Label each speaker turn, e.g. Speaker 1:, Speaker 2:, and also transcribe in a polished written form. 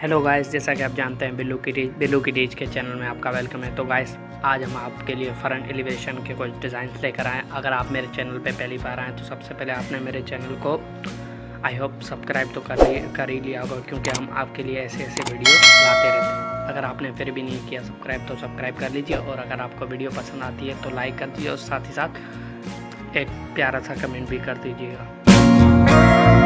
Speaker 1: Hello guys, जैसा कि आप जानते हैं बिल्लू की रीच के चैनल में आपका वेलकम है। तो गाइस, आज हम आपके लिए फ्रंट एलिवेशन के कुछ डिज़ाइंस लेकर आए। अगर आप मेरे चैनल पे पहली बार आए तो सबसे पहले आपने मेरे चैनल को आई होप सब्सक्राइब तो कर ही लिया होगा, क्योंकि हम आपके लिए ऐसे वीडियो लाते रहते हैं। अगर आपने फिर भी नहीं किया सब्सक्राइब तो सब्सक्राइब कर लीजिए, और अगर आपको वीडियो पसंद आती है तो लाइक कर दीजिए, और साथ ही साथ एक प्यारा सा कमेंट भी कर दीजिएगा।